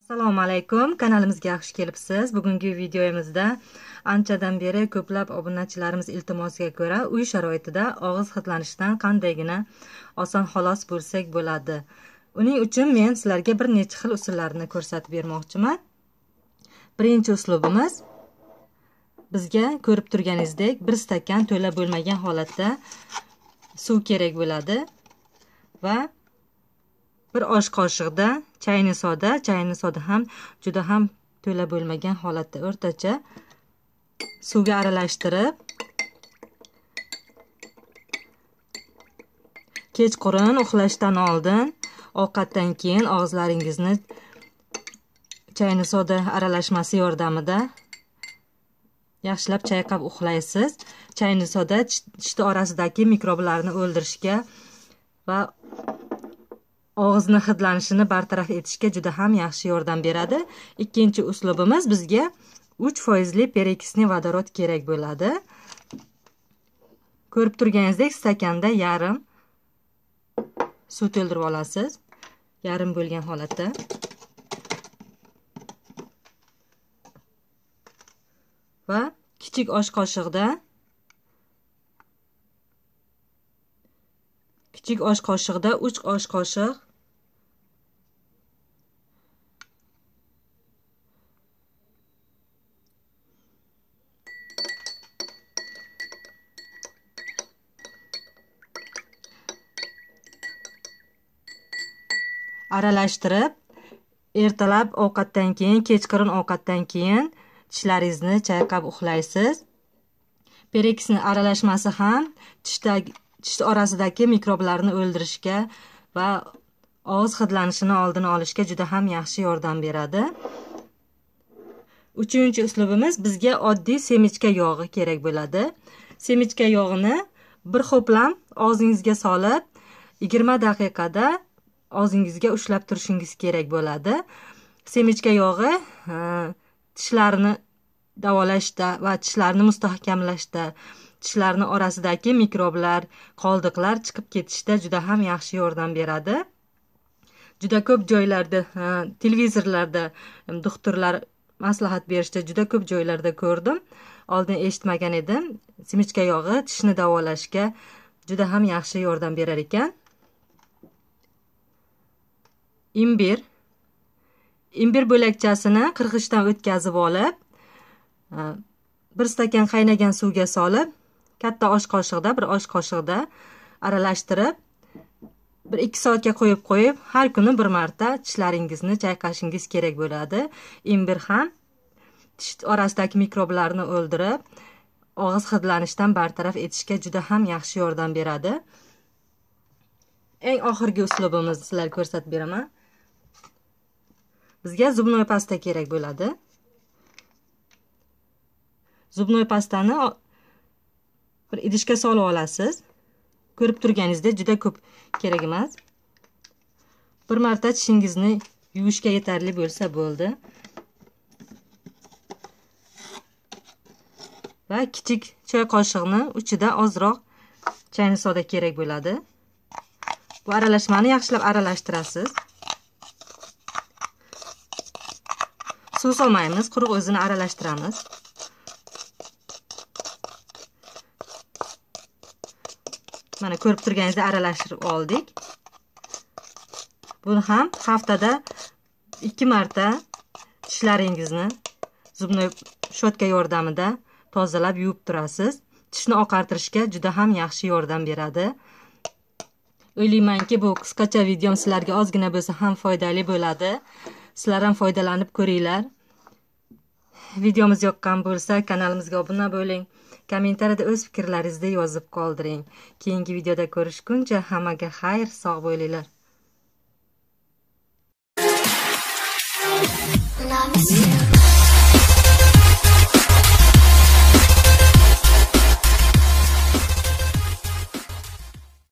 Assalomu alaykum, kanalimizga yaxshi kelibsiz. Bugungi videomizda anchadan beri ko'plab obunachilarimiz iltimosiga ko'ra uy sharoitida og'iz hidlanishidan qandaygina oson xalos bo'lsak bo'ladi. Uning uchun men sizlarga bir necha xil usullarni ko'rsatib bermoqchiman. Birinchi uslubimiz bizga ko'rib turganingizdek 1 stakan to'la bo'lmagan holatda suv kerak bo'ladi va bir osh qoshiqda chayni soda ham juda ham to'la bo'lmagan holatda o'rtacha suvga aralashtirib kechqurun uxlashdan oldin, ovqatdan keyin og'izlaringizni chayni soda aralashmasi yordamida yaxshilab chayqab uxlaysiz. Chayni soda tish orasidagi mikroblarni o'ldirishga va og'izni hidlanishini bartaraf etishga juda ham yaxshi yordam beradi. Ikkinchi uslubimiz bizga 3% peroksidli vodorod kerak bo'ladi. Ko'rib turganingizdek stakanda yarim suv to'ldirib olasiz. Yarim bo'lgan holatda. Va kichik osh qoshiqda kichik osh qoshiqda 3 osh qoshiq aralashtirib, ertalab ovqatdan keyin, kechqurun ovqatdan keyin tishlaringizni chayqab uxlaysiz. Peroksidli aralashmasi ham tish orasidagi mikroblarni o'ldirishga va og'iz hidlanishini oldini olishga juda ham yaxshi yordam beradi. Uchinchi uslubimiz bizga oddiy semichka yog'i kerak bo'ladi. Semichka yog'ini bir ho'plam og'zingizga solib 20 daqiqada og'zingizga ushlab turishingiz kerak bo'ladi. Semichka yog'i tishlarni davolashda va tishlarni mustahkamlashda, tishlarni orasidagi mikroblar, qoldiqlar chiqib ketishda juda ham yaxshi yordam beradi. Juda ko'p joylarda, televizorlarda doktorlar maslahat berishda juda ko'p joylarda ko'rdim. Oldin eshitmagan edim. Semichka yog'i tishni davolashga juda ham yaxshi yordam berar ekan. Imbir bo'lakchasini qirg'ichdan o'tkazib olib, 1 stakan qaynagan suvga solib, katta osh qoshiqda, bir osh qoshiqda aralashtirib, 1-2 soatga qo'yib, har kuni bir marta tishlaringizni chayqashingiz kerak bo'ladi. Imbir ham tish orasidagi mikroblarni o'ldirib, og'iz hidlanishdan bartaraf etishga juda ham yaxshi yordam beradi. Eng oxirgi uslubimizni sizlarga ko'rsatib beraman. Bizga zubnoy pasta kerak bo'ladi. Zubnoy pastani bir idishga solib olasiz. Ko'rib turganingizdek juda ko'p kerak emas. Bir marta tishingizni yuvishga yetarli bo'lsa bo'ldi. Va kichik choy qoshiqni uchida ozroq chayni soda kerak bo'ladi. Bu aralashmani yaxshilab aralashtirasiz. Suv solmaymiz, quruq o'zini aralashtiramiz. Mana ko'rib turganingizdek aralashtirib oldik. Buni ham haftada 2 marta tishlaringizni zubnoy shotka yordamida tozalab yuvib turasiz. Tishni oqartirishga juda ham yaxshi yordam beradi. O'ylaymanki, bu qisqacha videom sizlarga ozgina bo'lsa ham foydali bo'ladi. Sizlar ham foydalanib ko'ringlar. Videomiz yoqqan bo'lsa, kanalimizga obuna bo'ling. Kommentariyada o'z fikrlaringizni yozib qoldiring. Keyingi videoda ko'rishguncha hammaga xayr, sog' bo'linglar.